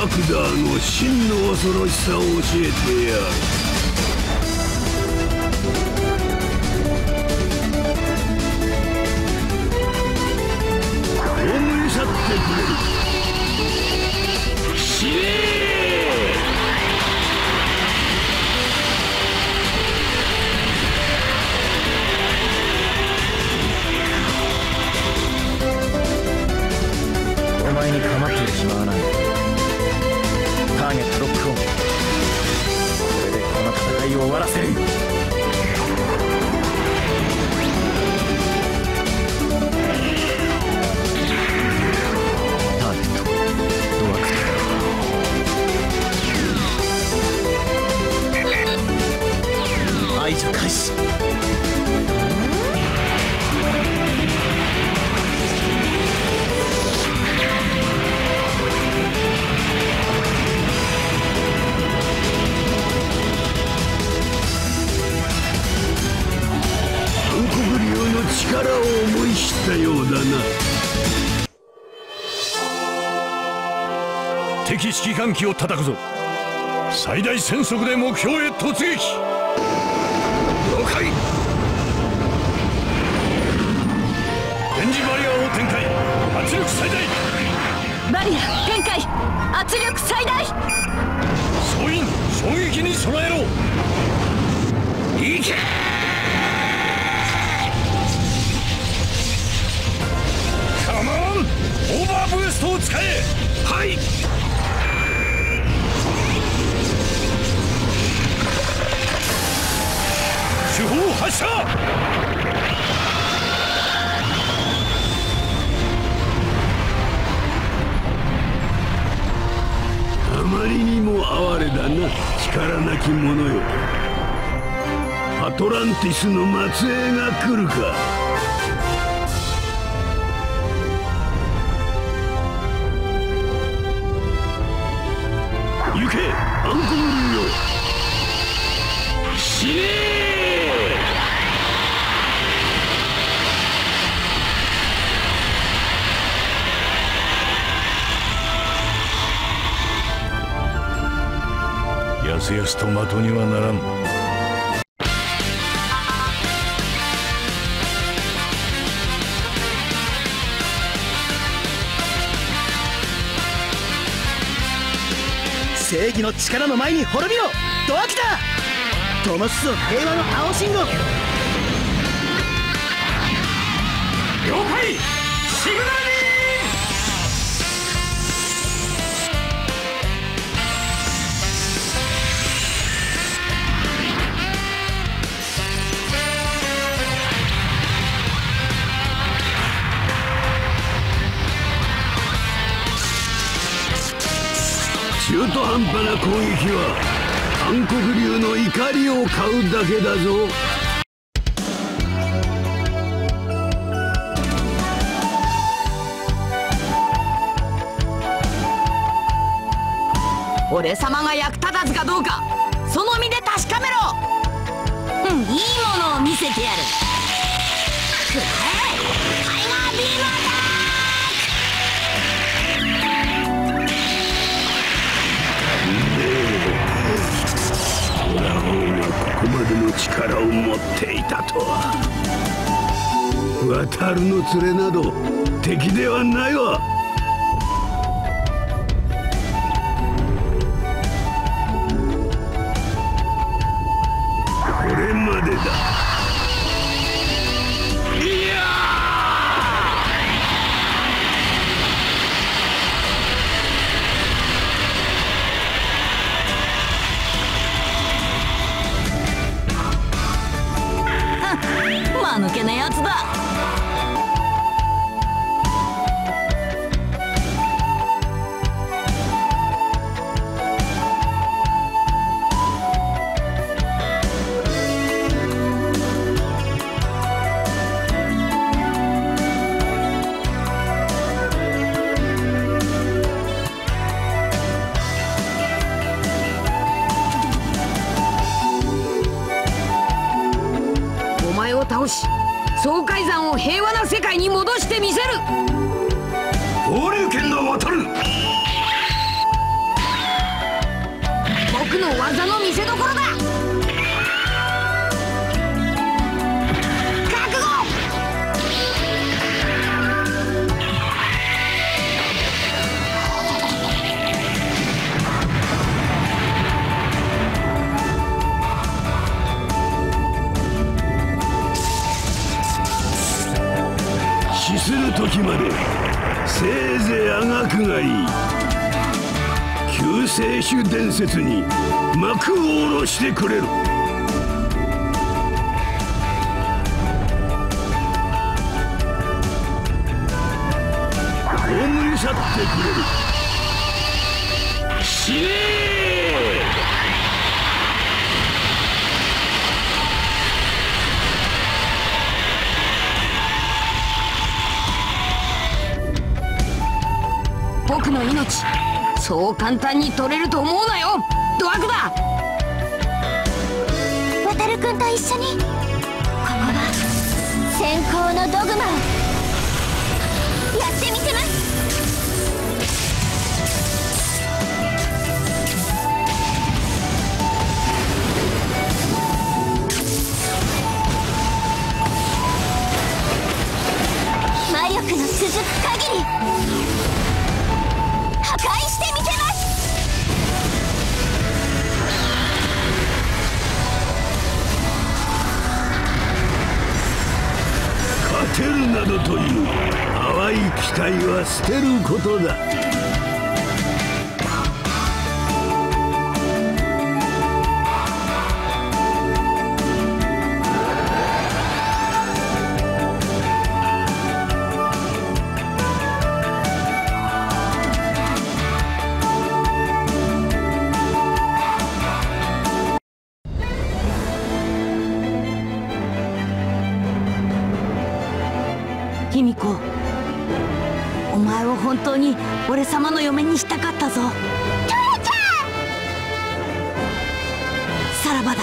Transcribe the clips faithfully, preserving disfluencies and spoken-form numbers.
ダーの真の恐ろしさを教えてやる。葬り去ってくれる。死ね！ お前に構っている暇はない。ターゲットロックオン。これでこの戦いを終わらせる。ターゲットドアクター。排除開始。 力を思い知ったようだな。敵指揮官機を叩くぞ。最大戦速で目標へ突撃。了解。電磁バリアを展開。圧力最大。 バリア展開。圧力最大。 総員衝撃に備えろ。行け。オーバーブーストを使え。はい。手法発射。あまりにも哀れだな、力なき者よ。アトランティスの末裔が来るか。行け、アンコムルよ。死ねー。やすやすと的にはならん。 正義の力の前に滅びろ。ドアクター。灯すぞ平和の青信号。了解。シグナル中途半端な攻撃は暗黒竜の怒りを買うだけだぞ。 俺様が役立たずかどうかその身で確かめろ。うん、いいものを見せてやる。くらえタイガービームアタック。 オラ王がここまでの力を持っていたとは。渡るの連れなど敵ではないわ。これまでだ。いや間抜けなやつだ。お前を倒し爽快山を平和な世界に戻してみせる。 合流圏の渡る。 僕の技の見せ所だ。覚悟。死する時までせいぜいあがくがいい。救世主伝説に幕を下ろしてくれる。葬り去ってくれる。死ねー。僕の命そう簡単に取れると思うなよ。ドワグだ。 ワタル君と一緒にここは先行のドグマをやってみせます。魔力の続く限り破壊してみせます。 勝てるなどという淡い期待は捨てることだ。 卑弥呼、お前を本当に俺様の嫁にしたかったぞ。トラちゃん、さらばだ。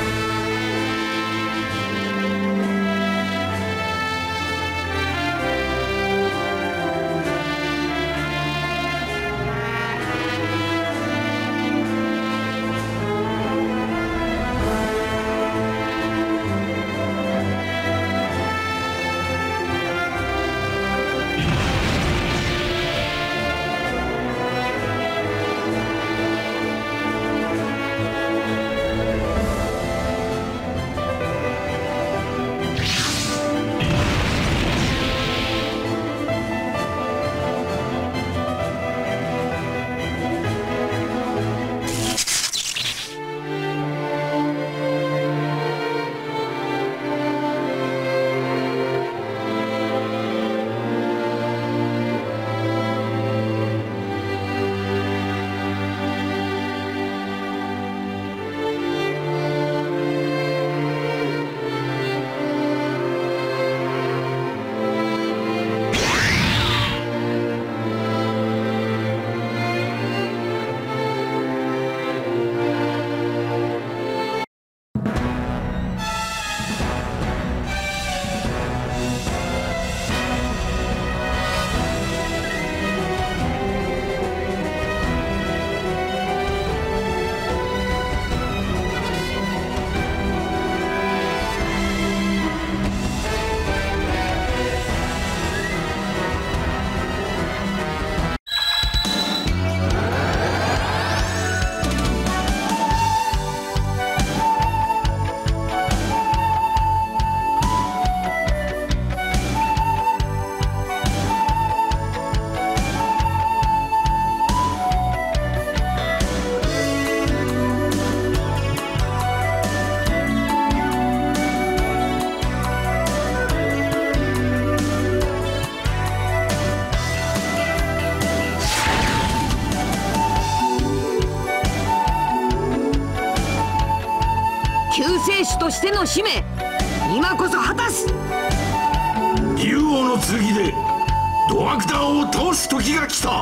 救世主としての使命、今こそ果たす。 竜王の剣でドワクターを倒す時が来た。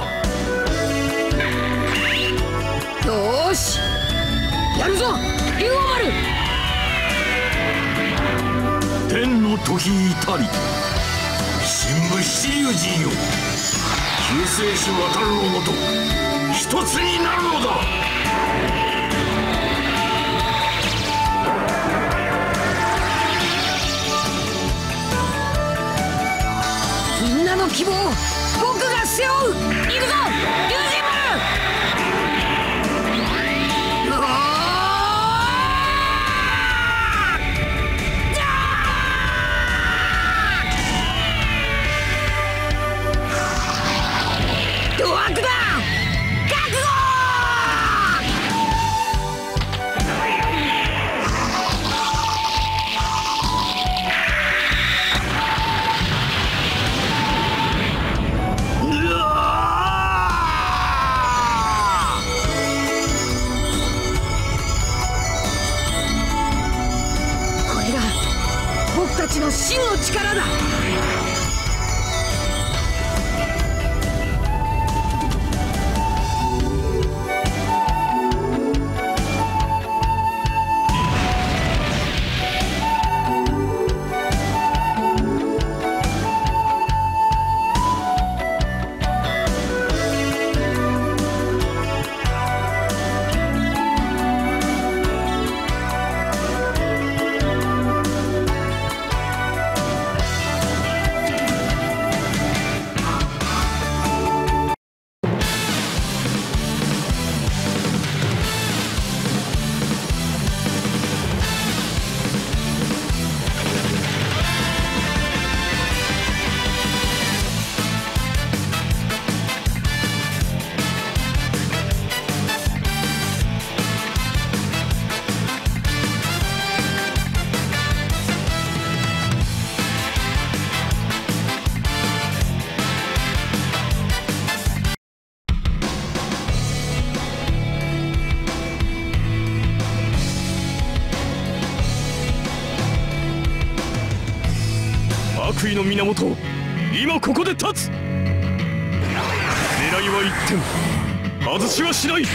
よーし、やるぞ竜王丸。 天の時至り、神武七龍神よ、救世主渡るのもと一つになるのだ。 希望を僕が背負う。行くぞ龍神丸。ドワークだ、覚悟。これが僕たちの真の力だ。 悪意の源、今ここで立つ。狙いは一点、外しはしない。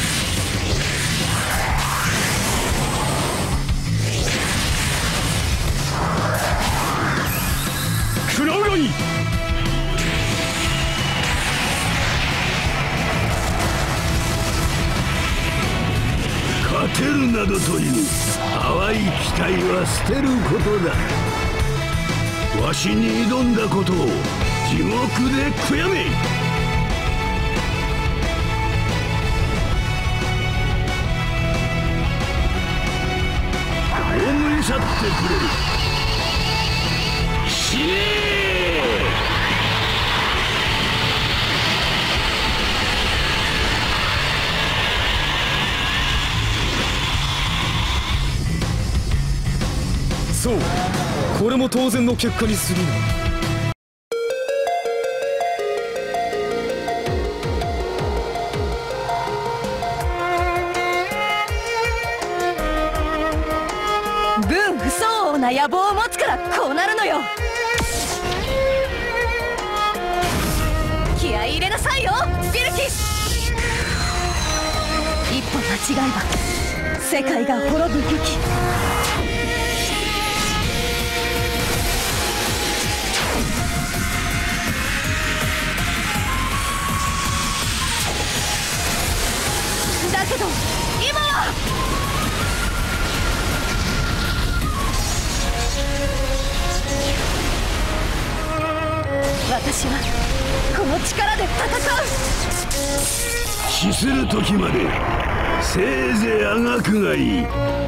食らうがいい。勝てるなどという淡い期待は捨てることだ。わしに挑んだことを地獄で悔やめ。葬り去ってくれる。死ねー。そう、これも当然の結果に過ぎない。 分不相応な野望を持つからこうなるのよ。気合い入れなさいよビルキス。一歩間違えば世界が滅ぶべき。だけど今は私はこの力で戦う。 死する時までせいぜいあがくがいい。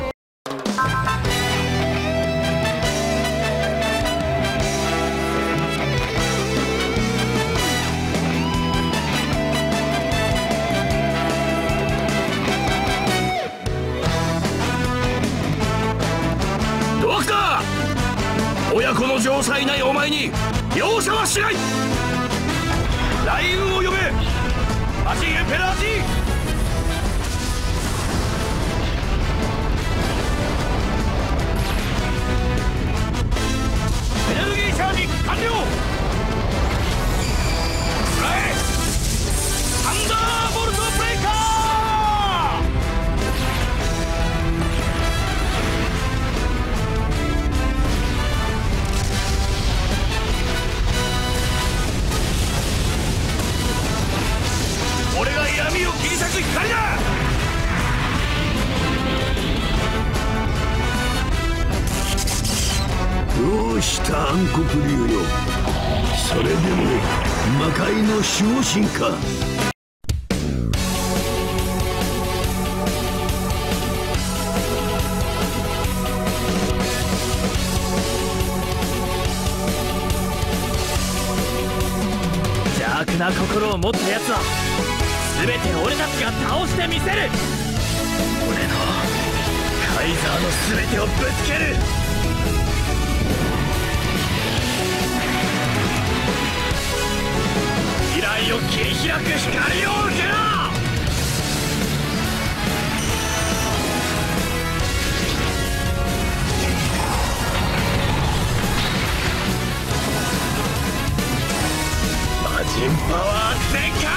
ドクター、親子の城塞ないお前に容赦はしない。雷雲を呼べ、マジエンペラー G。 エネルギーチャージ完了。フライサンダーボルトブレイカー。俺が闇を切り裂く光だ。どうした暗黒竜よ、 それでも魔界の守護神か。 邪悪な心を持った奴は全て俺たちが倒してみせる。俺のカイザーの全てをぶつける。未来を切り開く光を受けろ。魔人パワー全開。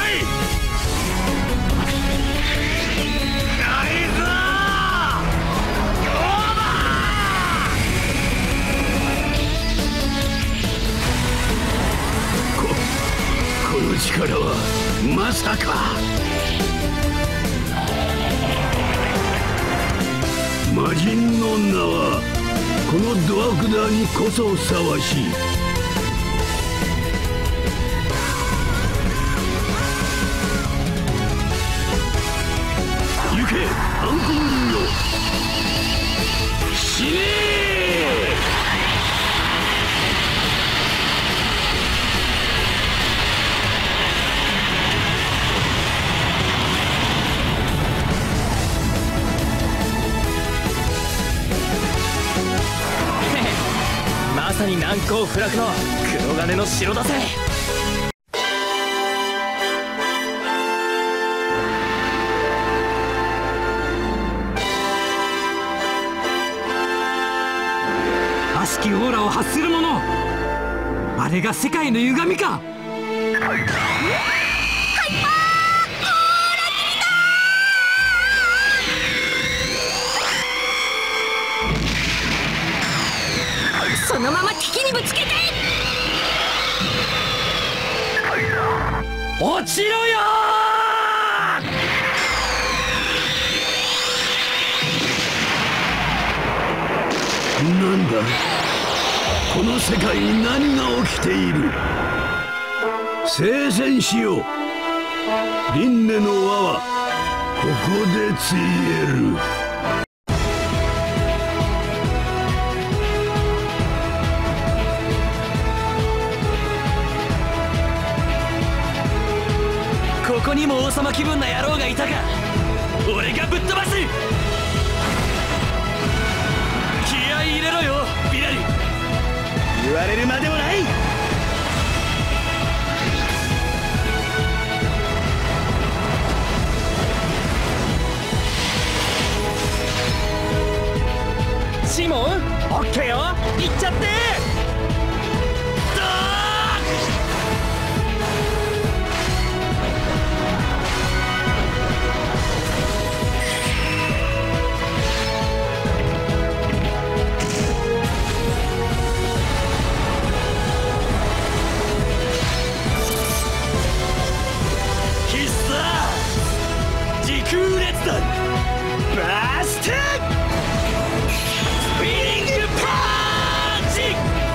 カイザーオーバー。 ここの力はまさか。魔人の名はこのドワクダーにこそふさわしい。行けアンコールよ、死ねまさに難攻不落の黒金の城だぜ。 悪しきオーラを発するもの、あれが世界の歪みか。 そのまま敵にぶつけて。 落ちろよー。なんだこの世界に何が起きている。聖戦しよう。輪廻の輪はここでついえる。 ここにも王様気分な野郎がいたか。俺がぶっ飛ばす。気合い入れろよビラリ。言われるまでもない。シモンオッケーよ、行っちゃって。バスタースピリングパンチ。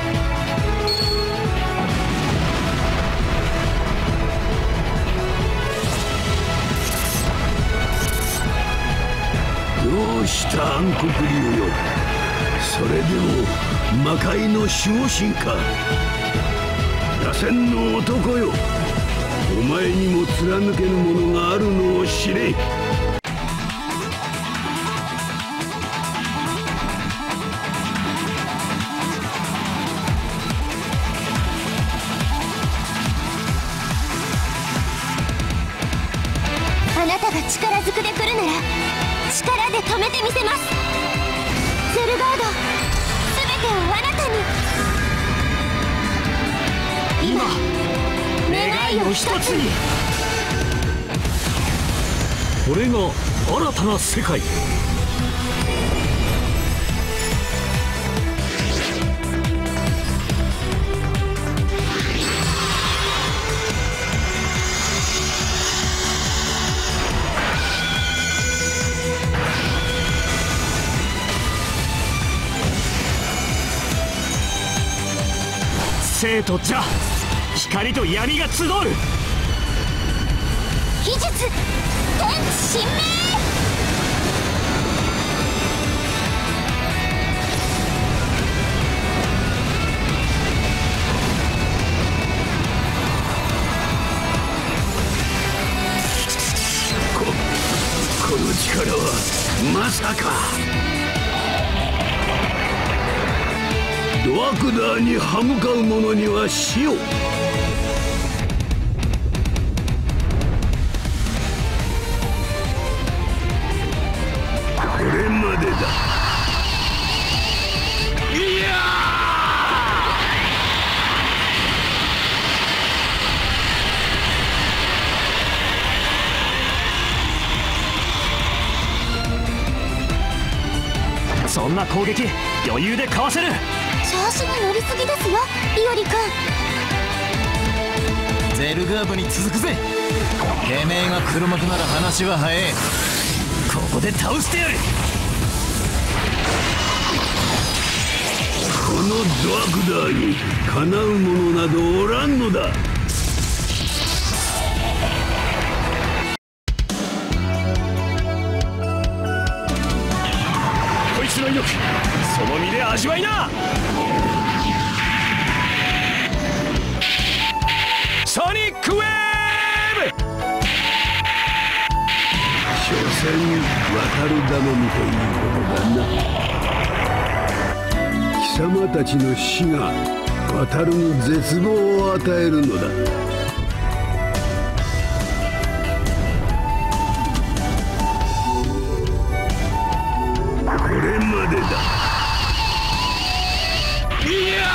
どうした暗黒竜よ。それでも魔界の守護神か。螺旋の男よ、お前にも貫けぬものがあるのを知れ。 あなたが力ずくで来るなら力で止めてみせます。ゼルガード、全てをあなたに。今願いを一つに。 これが新たな世界。生と邪、 光と闇が集う。 秘術天地神明。 ここの力はまさかドアクダーに歯向かう者には死を。これまでだ。いやそんな攻撃余裕でかわせる。 調子に乗りすぎですよイオリ君。 ゼルガーブに続くぜ。てめえが黒幕なら話は早え。ここで倒してやる。 このドアクダーにかなう者などおらんのだ。 こいつの威力その身で味わいな。ソニックウェーブ。 所詮渡る頼みということだな。貴様たちの死が渡るに絶望を与えるのだ。これまでだ。いや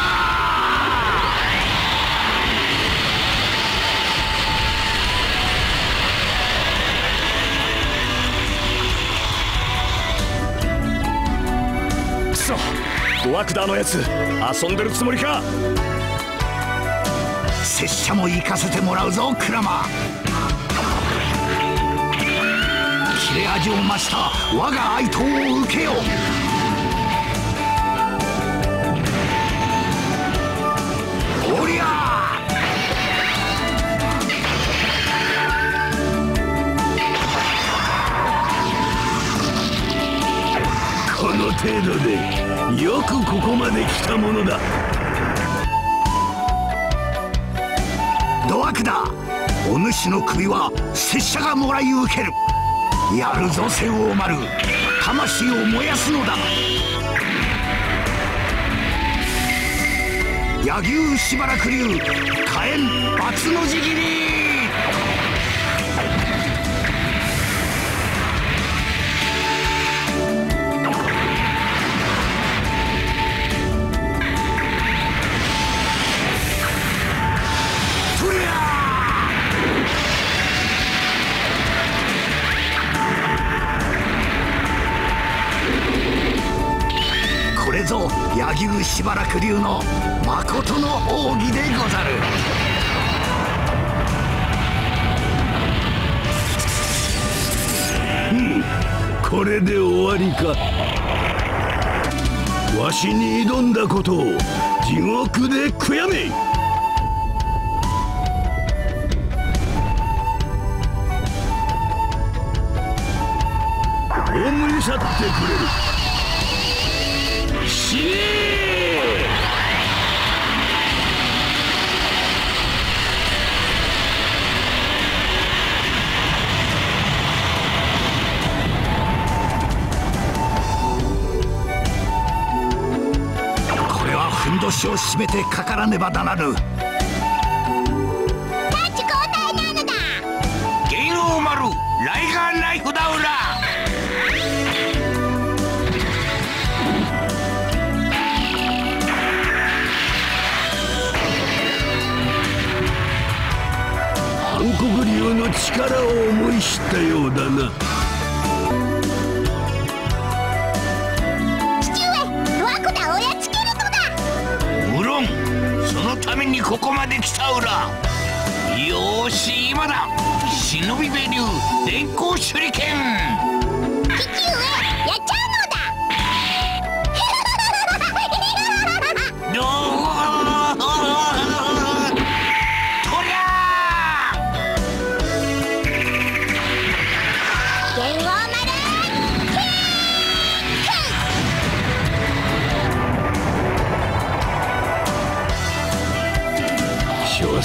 くそ、ドアクダーのやつ遊んでるつもりか。 拙者も行かせてもらうぞクラマ。切れ味を増した我が愛刀を受けよ。おりゃこの程度でよくここまで来たものだ。ドアクダー、お主の首は拙者がもらい受ける。やるぞ聖王丸、魂を燃やすのだ。柳生しばらく流火炎罰のじ切り。これぞ柳生しばらく流の誠の奥義でござる。うんこれで終わりか。わしに挑んだことを地獄で悔やめ。葬り去ってくれる。死ねー。これはふんどしを締めてかからねばならぬ。 タッチ交代なのだ。 元王丸ライガーナイフだうら。暗黒竜の力を思い知ったようだな。 父上、ドアクダーをやっつけるのだ。 無論そのためにここまで来たうら。よーし今だ。忍び部流電光手裏剣。 父上、やっちゃうのだ。 どう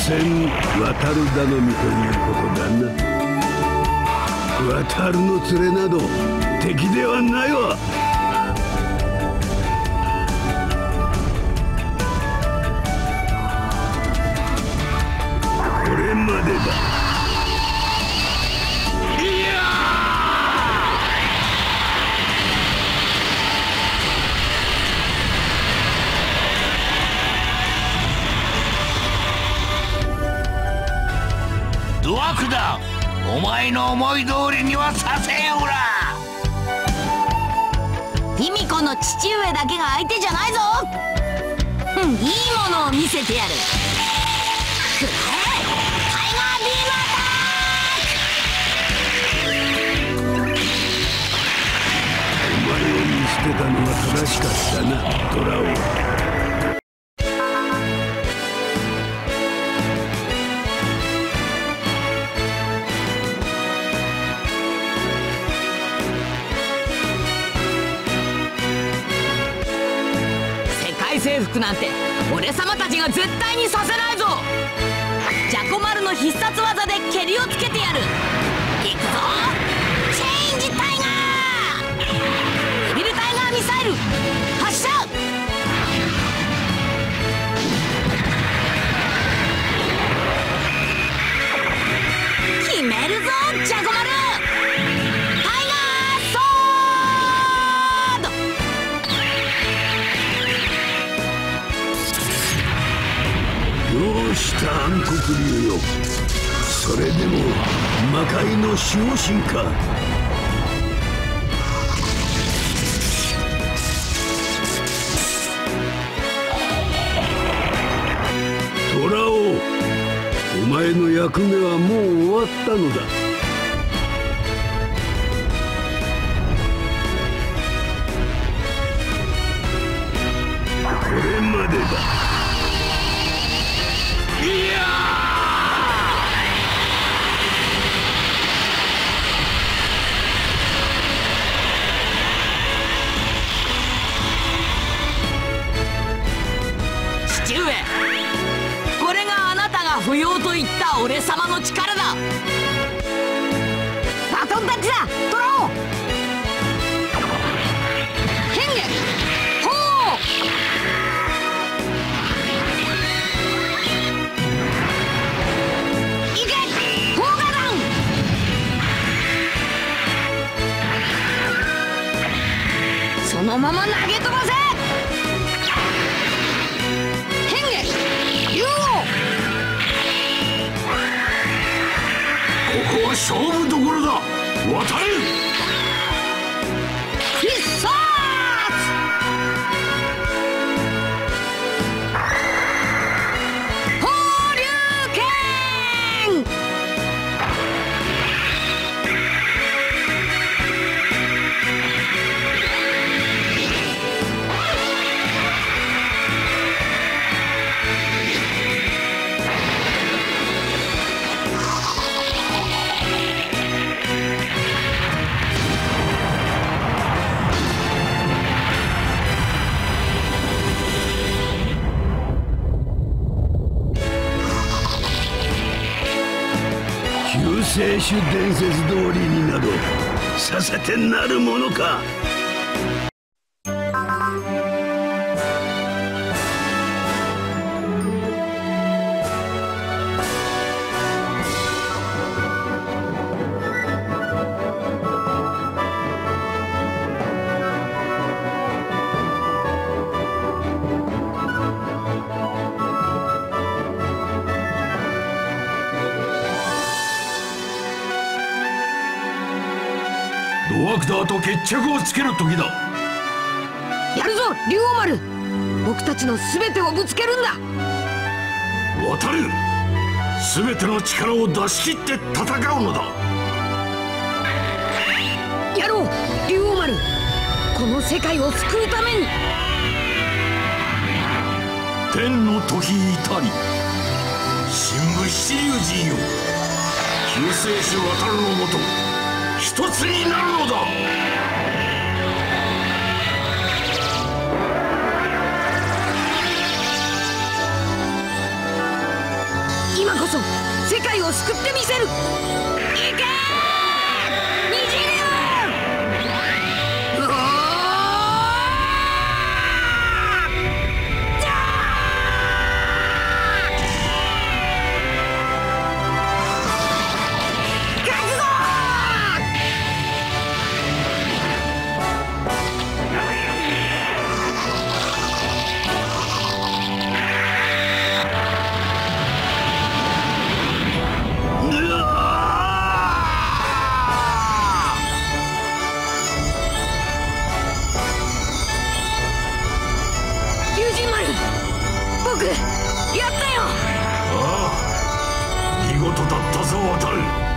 船渡る頼みということだな。渡るの連れなど敵ではないわ。これまでだ。いやドワクだ。お前の思い通りにはさせんおら。 卑弥呼の父上だけが相手じゃないぞ。うん、いいものを見せてやる。くらえタイガービームアタック。 お前を見捨てたのは正しかったな、トラオ。 征服なんて俺様たちが絶対にさせないぞ。ジャコマルの必殺技で蹴りをつけてやる。いくぞチェンジタイガー。デビルタイガーミサイル発射。決めるぞジャコマル。 どうした暗黒竜よ。それでも魔界の守護神か。トラオ、お前の役目はもう終わったのだ。これまでだ。いや父上、これがあなたが不要と言った俺様の力だ。バトンタッチだトラオ。変化ほう。そのまま投げ飛ばせ。変化竜王。 ここは勝負どころだ。渡れ。 必殺。放流剣。 救世主伝説通りになどさせてなるものか。 ドワクターと決着をつける時だ。 やるぞ竜王丸。僕たちの全てをぶつけるんだ。 渡る。全ての力を出し切って戦うのだ。 やろう竜王丸。この世界を救うために。 天の時至り。神武七龍神よ。救世主渡るのもと一つになるのだ。 よを救ってみせる。行けー虹竜。うおーじゃー勝つぞ僕やったよ。 ああ、見事だったぞ渡る。